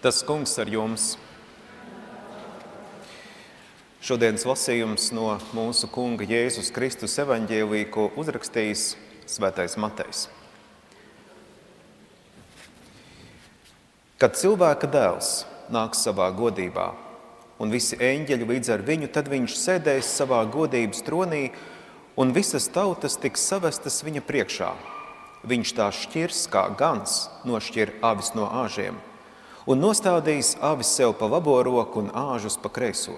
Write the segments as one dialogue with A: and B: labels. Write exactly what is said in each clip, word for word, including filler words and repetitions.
A: Tas kungs ar jums. Šodienas lasījums no mūsu kunga Jēzus Kristus evaņģēlija, ko uzrakstījis svētais Matejs. Kad cilvēka dēls nāks savā godībā un visi eņģeļi līdz ar viņu, tad viņš sēdēs savā godības tronī un visas tautas tiks savestas viņa priekšā. Viņš tās šķirs kā gans nošķir avis no āžiem un nostādīs avis sev pa labo roku un āžus pa kreiso.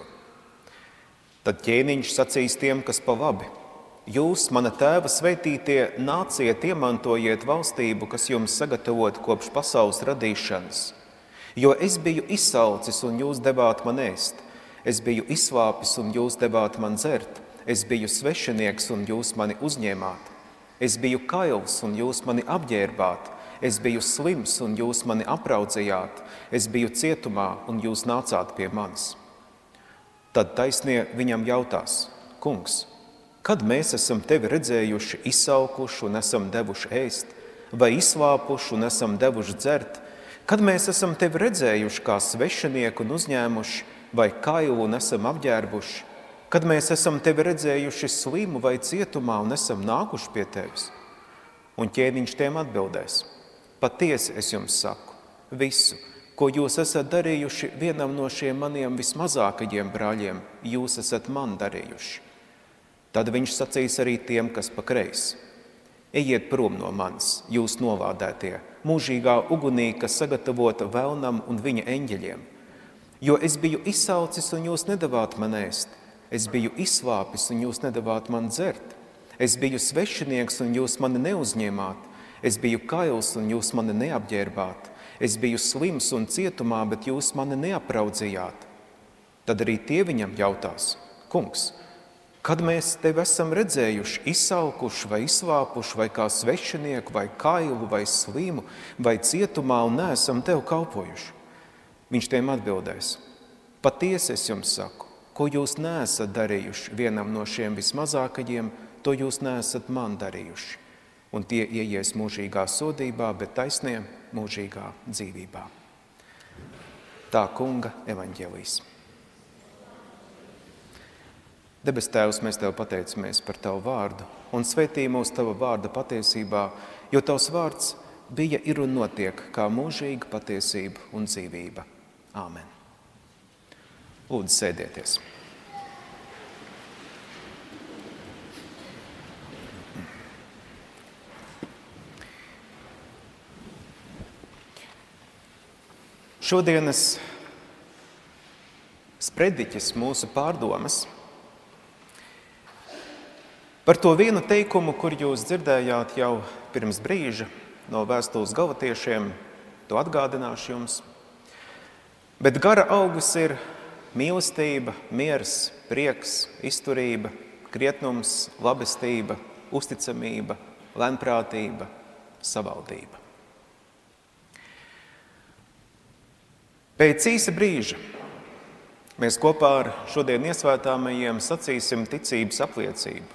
A: Tad ķēniņš sacīs tiem, kas pa labi: jūs, mana tēva sveitītie, nāciet, iemantojiet valstību, kas jums sagatavot kopš pasaules radīšanas. Jo es biju izsalcis un jūs devāt man ēst, es biju izslāpis un jūs devāt man dzert, es biju svešinieks un jūs mani uzņēmāt, es biju kails un jūs mani apģērbāt, es biju slims un jūs mani apraudzījāt, es biju cietumā un jūs nācāt pie manis. Tad taisnie viņam jautās: kungs, kad mēs esam tevi redzējuši izsalkuši un esam devuši ēst, vai izslāpuši un esam devuši dzert? Kad mēs esam tevi redzējuši kā svešinieku un uzņēmuši, vai kailu un esam apģērbuši? Kad mēs esam tevi redzējuši slimu vai cietumā un esam nākuši pie tevis? Un ķēniņš tiem atbildēs: patiesi es jums saku, visu, ko jūs esat darījuši vienam no šiem maniem vismazākajiem brāļiem, jūs esat man darījuši. Tad viņš sacīs arī tiem, kas pa kreisi: ejiet prom no manis, jūs novādētie, mūžīgā ugunī, kas sagatavota velnam un viņa eņģeļiem. Jo es biju izsalcis un jūs nedavāt man ēst, es biju izslāpis un jūs nedavāt man dzert, es biju svešinieks un jūs mani neuzņēmāt, es biju kails un jūs mani neapģērbāt, es biju slims un cietumā, bet jūs mani neapraudzījāt. Tad arī tie viņam jautās: kungs, kad mēs tevi esam redzējuši izsalkuši vai izslāpuši, vai kā svešinieku, vai kailu, vai slimu, vai cietumā un neesam tev kalpojuši? Viņš tiem atbildēs: patiesi es jums saku, ko jūs neesat darījuši vienam no šiem vismazākajiem, to jūs neesat man darījuši. Un tie ieies mūžīgā sodībā, bet taisnie mūžīgā dzīvībā. Tā kunga evaņģēlijs. Debes Tēvs, mēs Tev pateicamies par Tavu vārdu un svētī mūs Tava vārda patiesībā, jo Tavs vārds bija, ir un notiek kā mūžīga patiesība un dzīvība. Āmen. Lūdzu, sēdieties. Šodienas sprediķis, mūsu pārdomas par to vienu teikumu, kur jūs dzirdējāt jau pirms brīža no vēstules Galatiešiem, to atgādināšu jums. Bet gara augus ir mīlestība, miers, prieks, izturība, krietnums, labestība, uzticamība, lēnprātība, savaldība. Pēc īsa brīža mēs kopā ar šodien iesvētāmajiem sacīsim ticības apliecību.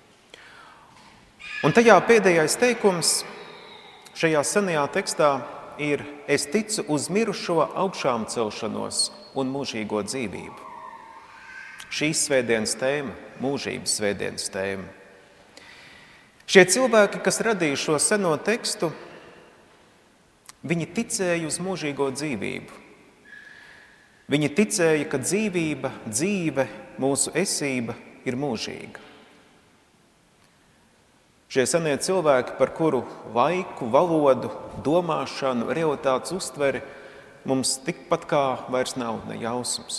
A: Un tajā pēdējais teikums šajā senajā tekstā ir: es ticu uz mirušo augšām celšanos un mūžīgo dzīvību. Šīs svētdienas tēma, mūžības svētdienas tēma. Šie cilvēki, kas radīja šo seno tekstu, viņi ticēja uz mūžīgo dzīvību. Viņi ticēja, ka dzīvība, dzīve, mūsu esība ir mūžīga. Šie senie cilvēki, par kuru laiku, valodu, domāšanu, realitātes uztveri mums tikpat kā vairs nav ne jausmas.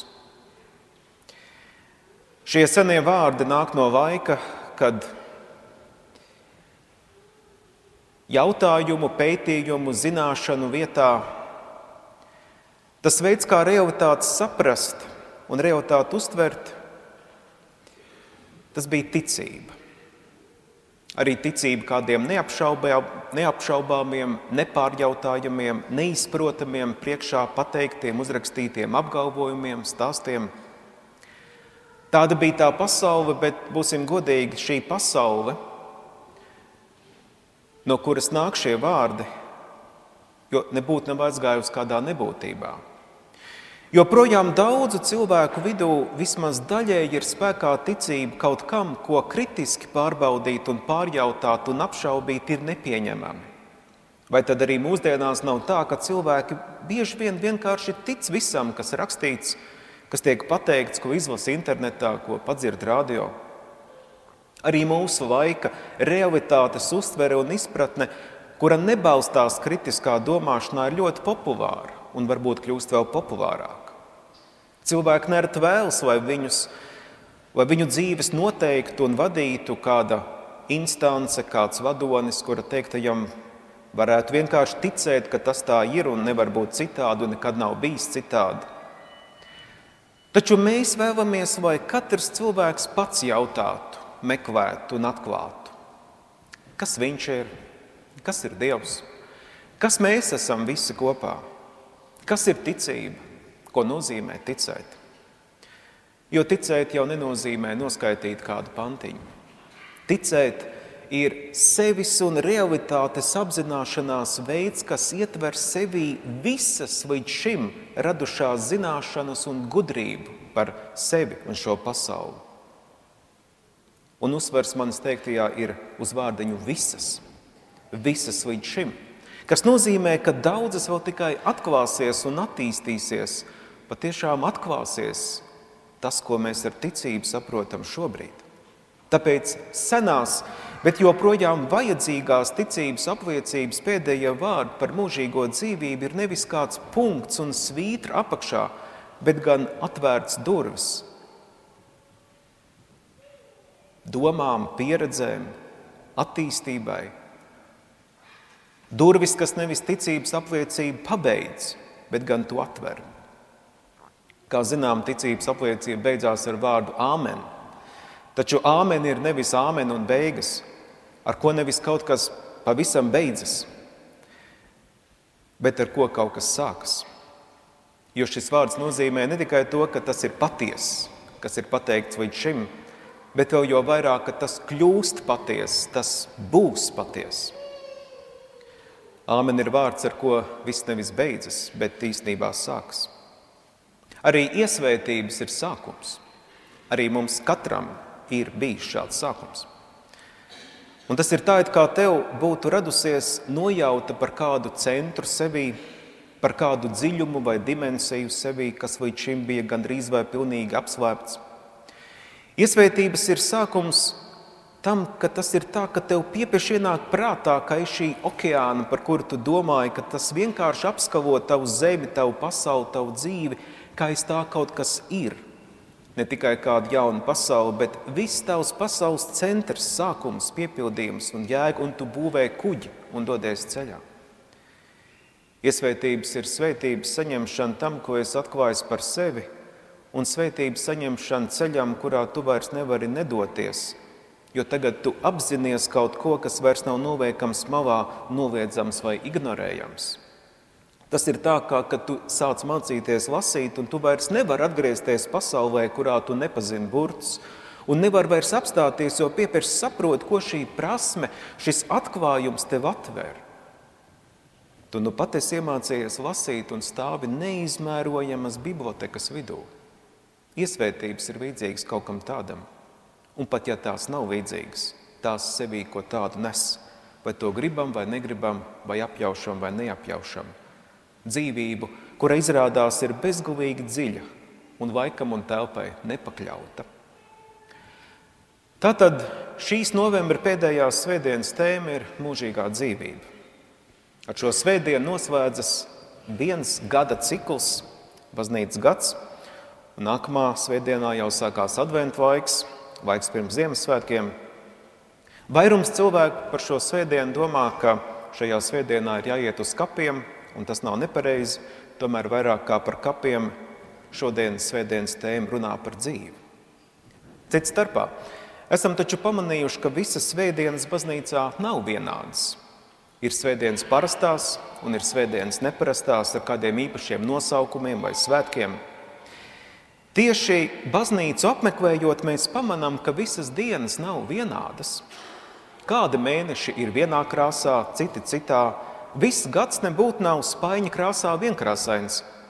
A: Šie senie vārdi nāk no laika, kad jautājumu, pētījumu, zināšanu vietā tas veids, kā realitātes saprast un realitāti uztvert, tas bija ticība. Arī ticība kādiem neapšaubāmiem, nepārjautājamiem, neizprotamiem, priekšā pateiktiem, uzrakstītiem apgalvojumiem, stāstiem. Tāda bija tā pasaule, bet būsim godīgi, šī pasaule, no kuras nāk šie vārdi, jo nebūtu nav aizgājusi kādā nebūtībā. Joprojām daudzu cilvēku vidū vismaz daļēji ir spēkā ticība kaut kam, ko kritiski pārbaudīt un pārjautāt un apšaubīt ir nepieņemami. Vai tad arī mūsdienās nav tā, ka cilvēki bieži vien vienkārši tic visam, kas rakstīts, kas tiek pateikts, ko izlasa internetā, ko padzird radio? Arī mūsu laika realitātes uztvere un izpratne, kura nebalstās kritiskā domāšanā, ir ļoti populāra un varbūt kļūst vēl populārāk. Cilvēki nereti vēlas, lai, viņus, lai viņu dzīves noteiktu un vadītu kāda instance, kāds vadonis, kura teiktajam varētu vienkārši ticēt, ka tas tā ir un nevar būt citādi un nekad nav bijis citādi. Taču mēs vēlamies, lai katrs cilvēks pats jautātu, meklētu un atklātu. Kas viņš ir? Kas ir Dievs? Kas mēs esam visi kopā? Kas ir ticība? Ko nozīmē ticēt? Jo ticēt jau nenozīmē noskaitīt kādu pantiņu. Ticēt ir sevis un realitātes apzināšanās veids, kas ietver sevī visas līdz šim radušās zināšanas un gudrību par sevi un šo pasauli. Un uzsvers manis teiktajā ir uz vārdiņu visas, visas līdz šim, kas nozīmē, ka daudzas vēl tikai atklāsies un attīstīsies, patiešām atklāsies tas, ko mēs ar ticību saprotam šobrīd. Tāpēc senās, bet joprojām vajadzīgās ticības apliecības pēdējie vārdi par mūžīgo dzīvību ir nevis kāds punkts un svītra apakšā, bet gan atvērts durvis domām, pieredzēm, attīstībai. Durvis, kas nevis ticības apliecību pabeidz, bet gan to atver. Kā zinām, ticības apliecība beidzās ar vārdu āmen. Taču āmen ir nevis āmen un beigas, ar ko nevis kaut kas pavisam beidzas, bet ar ko kaut kas sākas. Jo šis vārds nozīmē ne tikai to, ka tas ir patiess, kas ir pateikts līdz šim, bet vēl jo vairāk, ka tas kļūst patiess, tas būs patiess. Āmen ir vārds, ar ko viss nevis beidzas, bet īstenībā sākas. Arī iesvētības ir sākums. Arī mums katram ir bijis šāds sākums. Un tas ir tā, it kā tev būtu radusies nojauta par kādu centru sevī, par kādu dziļumu vai dimensiju sevī, kas līdz šim bija gandrīz vai pilnīgi apslēpts. Iesvētības ir sākums tam, ka tas ir tā, ka tev piepieši ienāk prātā, ka ir šī okeāna, par kuru tu domāji, ka tas vienkārši apskalo tavu zemi, tavu pasauli, tavu dzīvi, kā aiz tā kaut kas ir. Ne tikai kāda jauna pasaule, bet viss tavs pasaules centrs, sākums, piepildījums un jēga, un tu būvē kuģi un dodies ceļā. Iesvētības ir svētības saņemšana tam, ko es atklājis par sevi, un svētības saņemšana ceļam, kurā tu vairs nevari nedoties, jo tagad tu apzinies kaut ko, kas vairs nav noveikams malā, noliedzams vai ignorējams. Tas ir tā, kā, kad tu sāc mācīties lasīt, un tu vairs nevar atgriezties pasaulē, kurā tu nepazini burtus, un nevar vairs apstāties, jo piepieši saproti, ko šī prasme, šis atklājums tev atver. Tu nu pat esi iemācījies lasīt un stāvi neizmērojamas bibliotekas vidū. Iesvētības ir līdzīgas kaut kam tādam, un pat ja tās nav līdzīgas, tās sevī ko tādu nes, vai to gribam vai negribam, vai apjaušam vai neapjaušam. Dzīvību, kura izrādās ir bezgalīgi dziļa un laikam un telpai nepakļauta. Tātad šīs novembra pēdējās svētdienas tēma ir mūžīgā dzīvība. Ar šo svētdienu noslēdzas viens gada cikls, baznīcas gads, un nākamā svētdienā jau sākās adventu laiks, laiks pirms Ziemassvētkiem. Vairums cilvēku par šo svētdienu domā, ka šajā svētdienā ir jāiet uz kapiem, un tas nav nepareizi, tomēr vairāk kā par kapiem šodienas svētdienas tēma runā par dzīvi. Cits starpā, esam taču pamanījuši, ka visas svētdienas baznīcā nav vienādas. Ir svētdienas parastās un ir svētdienas neparastās ar kādiem īpašiem nosaukumiem vai svētkiem. Tieši baznīcu apmeklējot, mēs pamanām, ka visas dienas nav vienādas. Kādi mēneši ir vienā krāsā, citi citā. Viss gads nebūtu nav spaiņa krāsā vienkrāsains.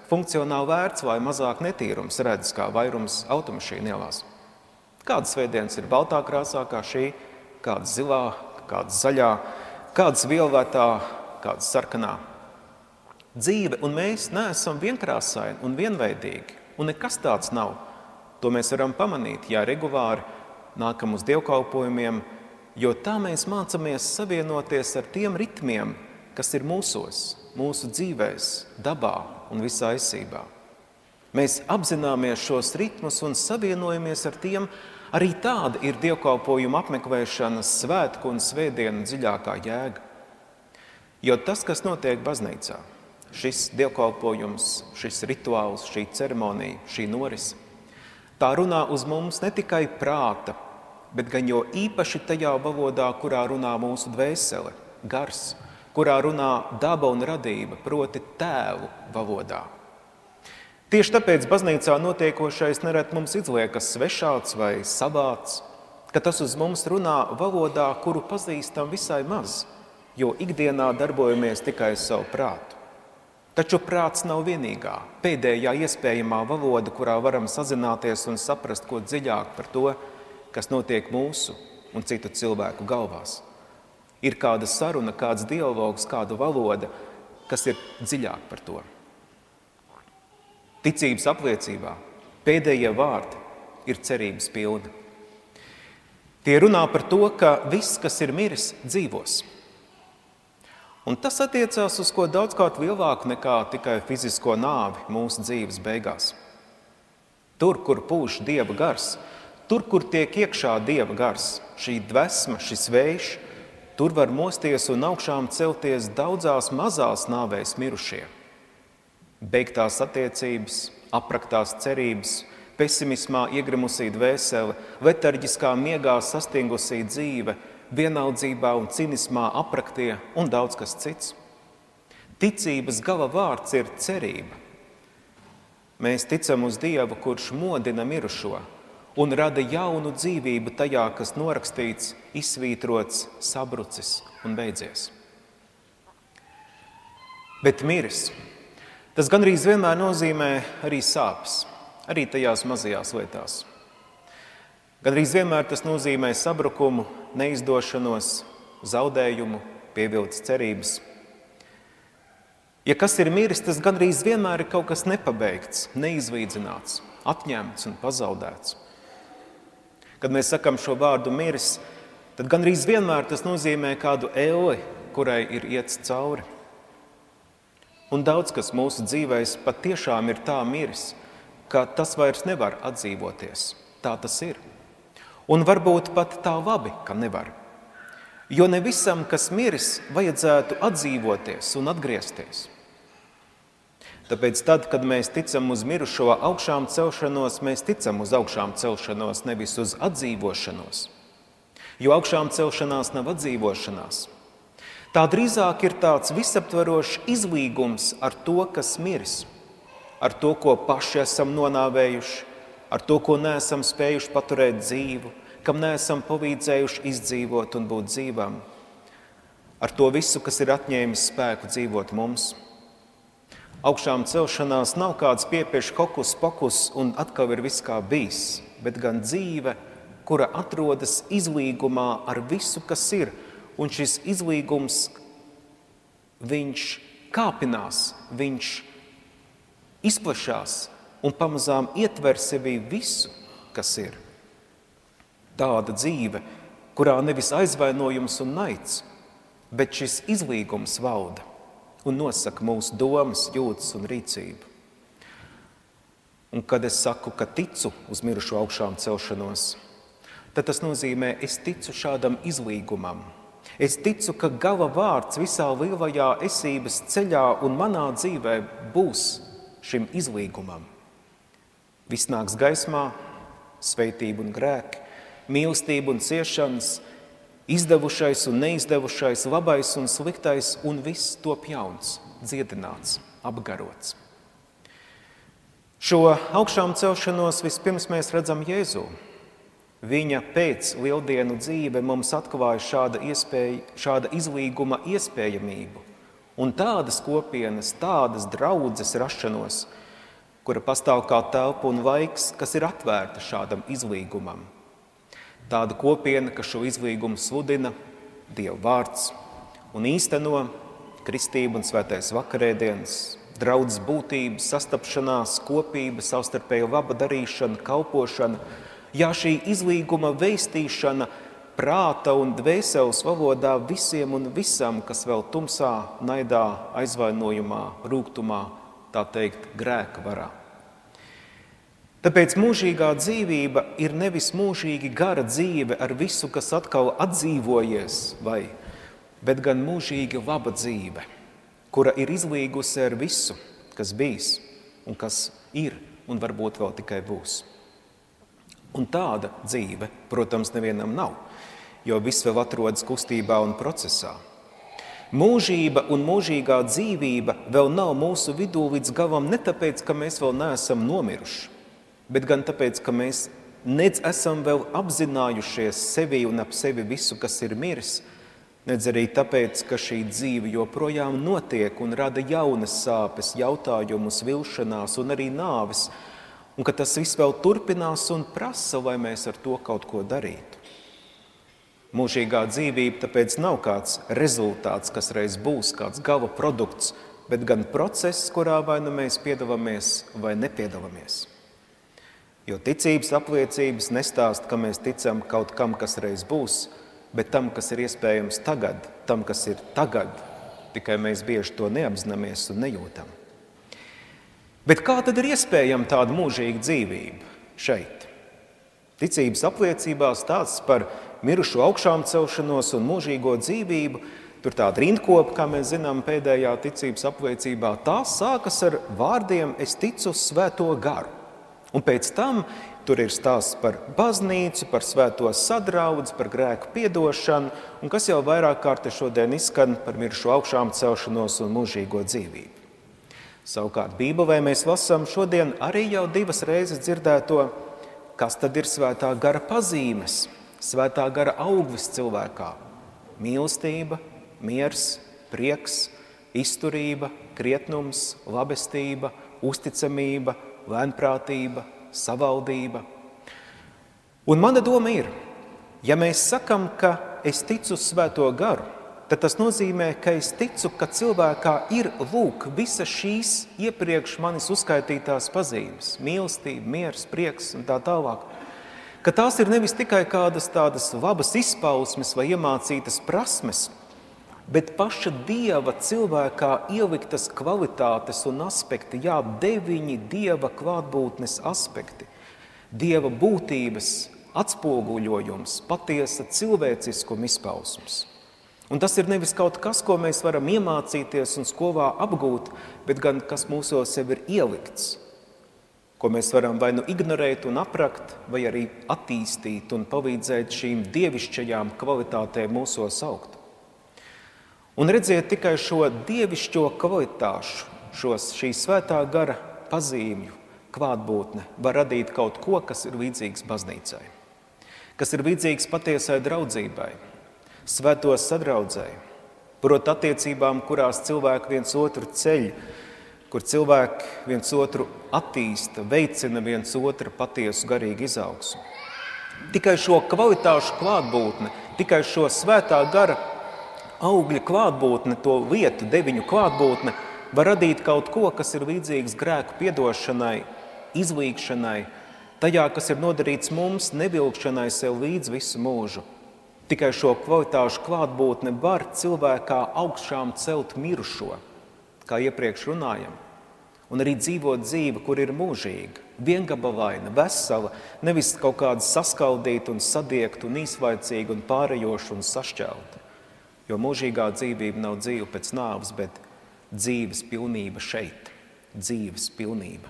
A: funkcionāli vērts vai mazāk netīrums redz kā vairums automašīnu ielās. Kādas svētdienas ir baltā krāsā kā šī, kādas zilā, kādas zaļā, kādas vielvētā, kādas sarkanā. Dzīve un mēs neesam vienkrāsaini un vienveidīgi, un nekas tāds nav. To mēs varam pamanīt, ja regulāri nākam uz dievkalpojumiem, jo tā mēs mācamies savienoties ar tiem ritmiem, kas ir mūsos, mūsu dzīvēs, dabā un visā esībā. Mēs apzināmies šos ritmus un savienojamies ar tiem, arī tāda ir dievkalpojuma apmeklēšanas, svētku un svētdienu dziļākā jēga. Jo tas, kas notiek baznīcā, šis dievkalpojums, šis rituāls, šī ceremonija, šī norise, tā runā uz mums ne tikai prāta, bet gan jo īpaši tajā valodā, kurā runā mūsu dvēsele, gars, kurā runā daba un radība, proti tēvu valodā. Tieši tāpēc baznīcā notiekošais nerad mums izliekas svešāds vai savāds, ka tas uz mums runā valodā, kuru pazīstam visai maz, jo ikdienā darbojamies tikai savu prātu. Taču prāts nav vienīgā, pēdējā iespējamā valoda, kurā varam sazināties un saprast ko dziļāk par to, kas notiek mūsu un citu cilvēku galvās. Ir kāda saruna, kāds dialogs, kāda valoda, kas ir dziļāk par to. Ticības apliecībā pēdējie vārdi ir cerības pilni. Tie runā par to, ka viss, kas ir miris, dzīvos. Un tas attiecās uz ko daudzkārt lielāku nekā tikai fizisko nāvi mūsu dzīves beigās. Tur, kur pūš Dieva gars, tur, kur tiek iekšā Dieva gars, šī dvesma, šis vējš, tur var mosties un augšām celties daudzās mazās nāvēs mirušie. Beigtās attiecības, apraktās cerības, pesimismā iegrimusī dvēsele, letarģiskā miegā sastingusī dzīve, vienaldzībā un cinismā apraktie un daudz kas cits. Ticības gala vārds ir cerība. Mēs ticam uz Dievu, kurš modina mirušo un rada jaunu dzīvību tajā, kas norakstīts, izsvītrots, sabrucis un beidzies. Bet miris, tas gandrīz vienmēr nozīmē arī sāpes, arī tajās mazajās lietās. Gandrīz vienmēr tas nozīmē sabrukumu, neizdošanos, zaudējumu, pievilcis cerības. Ja kas ir miris, tas gandrīz vienmēr ir kaut kas nepabeigts, neizlīdzināts, atņemts un pazaudēts. Kad mēs sakam šo vārdu miris, tad gandrīz vienmēr tas nozīmē kādu elli, kurai ir iets cauri. Un daudz kas mūsu dzīvēs patiešām ir tā miris, ka tas vairs nevar atdzīvoties. Tā tas ir. Un varbūt pat tā labi, ka nevar. Jo ne visam, kas miris, vajadzētu atdzīvoties un atgriezties. Tāpēc tad, kad mēs ticam uz mirušo augšām celšanos, mēs ticam uz augšām celšanos, nevis uz atdzīvošanos. Jo augšām celšanās nav atdzīvošanās. Tā drīzāk ir tāds visaptverošs izlīgums ar to, kas miris, ar to, ko paši esam nonāvējuši, ar to, ko neesam spējuši paturēt dzīvu, kam neesam palīdzējuši izdzīvot un būt dzīvam, ar to visu, kas ir atņēmis spēku dzīvot mums. Augšām celšanās nav kāds piepieši hokus pokus un atkal ir viss kā bijis, bet gan dzīve, kura atrodas izlīgumā ar visu, kas ir, un šis izlīgums, viņš kāpinās, viņš izplešās un pamazām ietver sevī visu, kas ir. Tāda dzīve, kurā nevis aizvainojums un naids, bet šis izlīgums valda un nosaka mūsu domas, jūtas un rīcību. Un kad es saku, ka ticu uz mirušo augšām celšanos, tad tas nozīmē, es ticu šādam izlīgumam. Es ticu, ka gala vārds visā lielajā esības ceļā un manā dzīvē būs šim izlīgumam. Viss nāks gaismā, sveitība un grēki, mīlestība un ciešanas, izdevušais un neizdevušais, labais un sliktais, un viss top jauns, dziedināts, apgarots. Šo augšām celšanos vispirms mēs redzam Jēzū. Viņa pēc lieldienu dzīve mums atklāja šāda, iespēja, šāda izlīguma iespējamību Un tādas kopienas, tādas draudzes rašanos, kura pastāv kā telpa un vaiks, kas ir atvērta šādam izlīgumam. Tāda kopiena, kas šo izlīgumu sludina, Dieva vārds un īsteno kristību un svētais vakarēdienas, draudzes būtība, sastapšanās, kopība, savstarpēja laba darīšana, kalpošana, jā, šī izlīguma veistīšana prāta un dvēseles valodā visiem un visam, kas vēl tumsā, naidā, aizvainojumā, rūgtumā, tā teikt, grēka varā. Tāpēc mūžīgā dzīvība ir nevis mūžīgi gara dzīve ar visu, kas atkal atdzīvojies, vai, bet gan mūžīgi laba dzīve, kura ir izlīgusi ar visu, kas bijis un kas ir un varbūt vēl tikai būs. Un tāda dzīve, protams, nevienam nav, jo viss vēl atrodas kustībā un procesā. Mūžība un mūžīgā dzīvība vēl nav mūsu vidū līdz galam ne tāpēc, ka mēs vēl neesam nomiruši, bet gan tāpēc, ka mēs nedz esam vēl apzinājušies sevi un ap sevi visu, kas ir miris, nedz arī tāpēc, ka šī dzīve joprojām notiek un rada jaunas sāpes, jautājumus, vilšanās un arī nāves, un ka tas viss vēl turpinās un prasa, lai mēs ar to kaut ko darītu. Mūžīgā dzīvība tāpēc nav kāds rezultāts, kas reiz būs, kāds gala produkts, bet gan process, kurā vai nu mēs piedalāmies vai nepiedalāmies. Jo ticības apliecības nestāst, ka mēs ticam kaut kam, kas reiz būs, bet tam, kas ir iespējams tagad, tam, kas ir tagad, tikai mēs bieži to neapzināmies un nejūtam. Bet kā tad ir iespējama tāda mūžīga dzīvība šeit? Ticības apliecībā stāsts par mirušo augšām celšanos un mūžīgo dzīvību, tur tāda rindkopa, kā mēs zinām pēdējā ticības apliecībā, tā sākas ar vārdiem es ticu uz svēto garu. Un pēc tam tur ir stāsts par baznīcu, par svēto sadraudzi, par grēku piedošanu, un kas jau vairāk kārti šodien izskan par mirušo augšām celšanos un mūžīgo dzīvību. Savukārt Bībelē mēs lasām šodien arī jau divas reizes dzirdēto, kas tad ir svētā gara pazīmes, svētā gara auglis cilvēkā. Mīlestība, miers, prieks, izturība, krietnums, labestība, uzticamība, lēnprātība, savaldība. Un mana doma ir, ja mēs sakam, ka es ticu uz svēto garu, tad tas nozīmē, ka es ticu, ka cilvēkā ir lūk visas šīs iepriekš manis uzskaitītās pazīmes, mīlestība, miers, prieks un tā tālāk, ka tās ir nevis tikai kādas tādas labas izpausmes vai iemācītas prasmes, bet paša Dieva cilvēkā ieliktas kvalitātes un aspekti, jā, deviņi Dieva klātbūtnes aspekti, Dieva būtības atspoguļojums, patiesa cilvēciskuma izpausmes. Un tas ir nevis kaut kas, ko mēs varam iemācīties un skolā apgūt, bet gan kas mūsos sev ir ielikts, ko mēs varam vai nu ignorēt un aprakt, vai arī attīstīt un palīdzēt šīm dievišķajām kvalitātēm mūsos augt. Un redziet, tikai šo dievišķo kvalitāšu, šos, šī svētā gara pazīmju klātbūtne var radīt kaut ko, kas ir līdzīgs baznīcai, kas ir līdzīgs patiesai draudzībai, svēto sadraudzei, proti attiecībām, kurās cilvēki viens otru ceļ, kur cilvēki viens otru attīsta, veicina viens otru patiesu garīgu izaugsmu. Tikai šo kvalitāšu klātbūtne, tikai šo svētā gara augļa klātbūtne, to lietu deviņu klātbūtne, var radīt kaut ko, kas ir līdzīgs grēku piedošanai, izlīgšanai, tajā, kas ir nodarīts mums, nevilkšanai sev līdz visu mūžu. Tikai šo kvalitāšu klātbūtne var cilvēkā augšām celt mirušo, kā iepriekš runājam, un arī dzīvot dzīvi, kur ir mūžīga, viengabalaina, vesela, nevis kaut kāda saskaldīta un sadiegta un īslaicīga un pārējoša un sašķelta. Jo mūžīgā dzīvība nav dzīve pēc nāves, bet dzīves pilnība šeit, dzīves pilnība.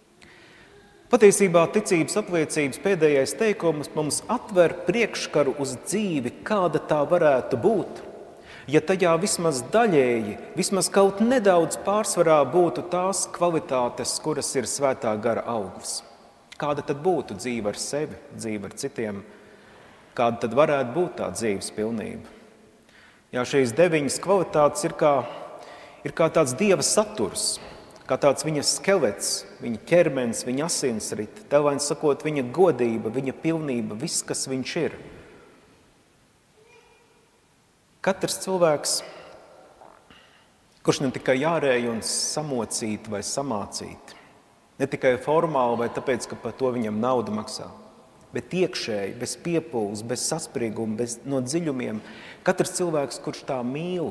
A: Patiesībā ticības apliecības pēdējais teikums mums atver priekškaru uz dzīvi, kāda tā varētu būt, ja tajā vismaz daļēji, vismaz kaut nedaudz pārsvarā būtu tās kvalitātes, kuras ir svētā gara auglis. Kāda tad būtu dzīve ar sevi, dzīve ar citiem? Kāda tad varētu būt tā dzīves pilnība? Jā, šīs deviņas kvalitātes ir kā ir kā tāds Dieva saturs, kā tāds viņa skelets, viņa ķermenis, viņa asinsrite, tēlēni sakot, viņa godība, viņa pilnība, viss, kas viņš ir. Katrs cilvēks, kurš ne tikai jārēj un samocīt vai samācīt, ne tikai formāli vai tāpēc, ka par to viņam naudu maksā, bet iekšēji, bez piepūles, bez sasprieguma, bez no dziļumiem, katrs cilvēks, kurš tā mīl,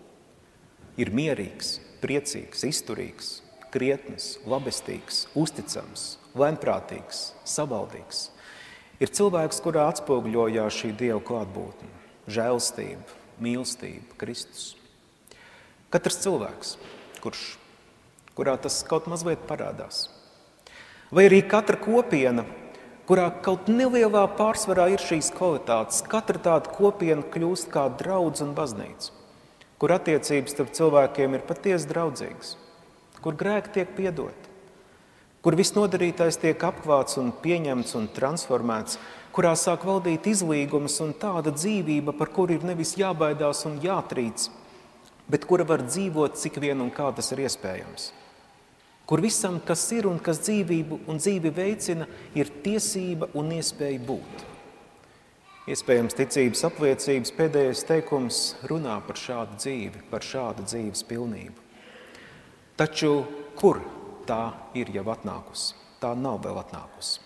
A: ir mierīgs, priecīgs, izturīgs, krietns, labestīgs, uzticams, lēnprātīgs, savaldīgs. Ir cilvēks, kurā atspoguļojās šī Dieva klātbūtne, žēlstība, mīlestība, Kristus. Katrs cilvēks, kurš, kurā tas kaut mazliet parādās. Vai arī katra kopiena, kurā kaut nelielā pārsvarā ir šīs kvalitātes, katra tāda kopiena kļūst kā draudz un baznīca, kur attiecības starp cilvēkiem ir patiesi draudzīgas, kur grēki tiek piedoti, kur viss nodarītais tiek apklāts un pieņemts un transformēts, kurā sāk valdīt izlīgums un tāda dzīvība, par kuru ir nevis jābaidās un jātrīc, bet kura var dzīvot cik vien un kā tas ir iespējams. Kur visam, kas ir un kas dzīvību un dzīvi veicina, ir tiesība un iespēja būt. Iespējams, ticības apliecības pēdējais teikums runā par šādu dzīvi, par šādu dzīves pilnību. Taču kur tā ir jau atnākusi? Tā nav vēl atnākusi.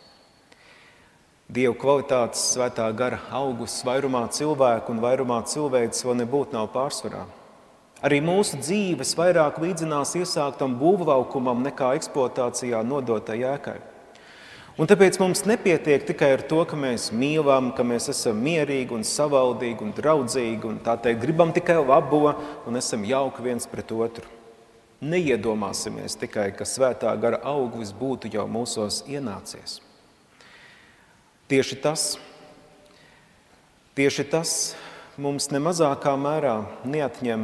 A: Dieva kvalitātes svētā gara augus vairumā cilvēku un vairumā cilvēks vēl nebūtu nav pārsvarā. Arī mūsu dzīves vairāk līdzinās iesāktam būvlaukumam nekā eksploatācijā nodotai ēkai. Un tāpēc mums nepietiek tikai ar to, ka mēs mīlam, ka mēs esam mierīgi un savaldīgi un draudzīgi un tā teikt gribam tikai labo un esam jauki viens pret otru. Neiedomāsimies tikai, ka svētā gara auglis būtu jau mūsos ienācies. Tieši tas, tieši tas mums nemazākā mērā neatņem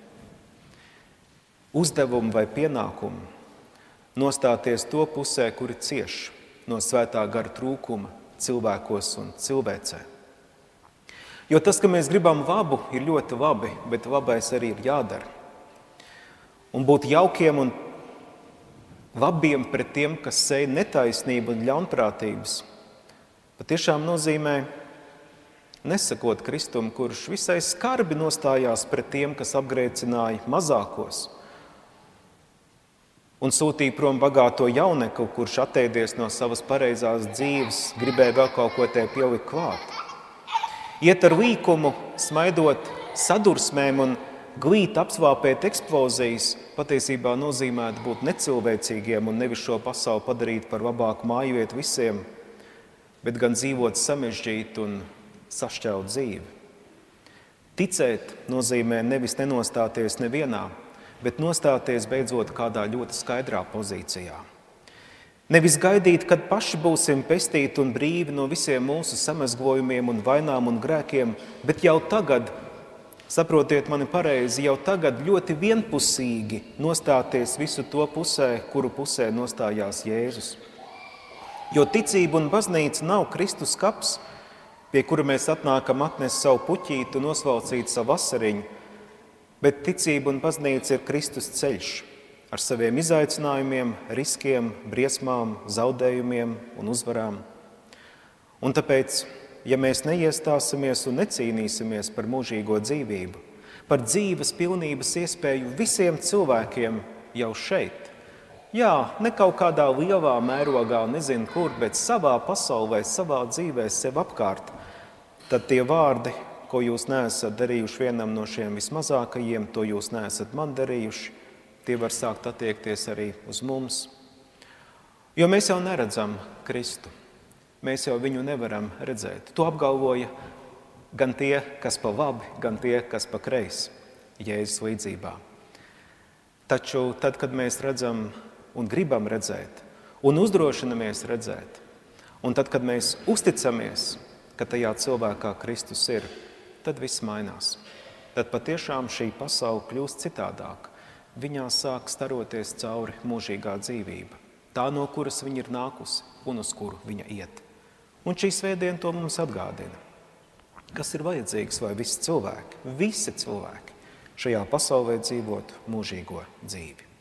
A: uzdevumu vai pienākumu nostāties to pusē, kuri cieš no svētā gara trūkuma cilvēkos un cilvēcē. Jo tas, ka mēs gribam labu, ir ļoti labi, bet labais arī ir jādara. Un būt jaukiem un labiem pret tiem, kas sēj netaisnību un ļaunprātības, patiešām nozīmē nesakot Kristum, kurš visai skarbi nostājās pret tiem, kas apgrēcināja mazākos un sūtīja prom bagāto jaunekli, kurš atteidies no savas pareizās dzīves, gribēja vēl kaut ko te pielikt klāt. Iet ar līkumu, smaidot sadursmēm un glīt apsvāpēt eksplozijas, patiesībā nozīmētu būt necilvēcīgiem un nevis šo pasauli padarīt par labāku mājvietu visiem, bet gan dzīvot samežģīt un sašķelt dzīvi. Ticēt nozīmē nevis nenostāties nevienā, bet nostāties beidzot kādā ļoti skaidrā pozīcijā. Nevis gaidīt, kad paši būsim pestīti un brīvi no visiem mūsu samazglojumiem un vainām un grēkiem, bet jau tagad, saprotiet mani pareizi, jau tagad ļoti vienpusīgi nostāties visu to pusē, kuru pusē nostājās Jēzus. Jo ticība un baznīca nav Kristus kaps, pie kura mēs atnākam atnest savu puķītu un nosvalcīt savu vasariņu, bet ticība un baznīca ir Kristus ceļš ar saviem izaicinājumiem, riskiem, briesmām, zaudējumiem un uzvarām. Un tāpēc, ja mēs neiestāsimies un necīnīsimies par mūžīgo dzīvību, par dzīves pilnības iespēju visiem cilvēkiem jau šeit, jā, ne kaut kādā lielā mērogā, nezinu kur, bet savā pasaulē, savā dzīvē, sev apkārt, tad tie vārdi, ko jūs neesat darījuši vienam no šiem vismazākajiem, to jūs neesat man darījuši, tie var sākt attiekties arī uz mums. Jo mēs jau neredzam Kristu, mēs jau viņu nevaram redzēt. To apgalvoja gan tie, kas pa labi, gan tie, kas pa kreisi, Jēzus līdzībā. Taču tad, kad mēs redzam un gribam redzēt, un uzdrošinamies redzēt, un tad, kad mēs uzticamies, ka tajā cilvēkā Kristus ir, tad viss mainās. Tad patiešām šī pasaule kļūst citādāk. Viņā sāk staroties cauri mūžīgā dzīvība, tā, no kuras viņa ir nākusi un uz kuru viņa iet. Un šī svētdiena to mums atgādina. Kas ir vajadzīgs, lai visi cilvēki, visi cilvēki, šajā pasaulē dzīvot mūžīgo dzīvi.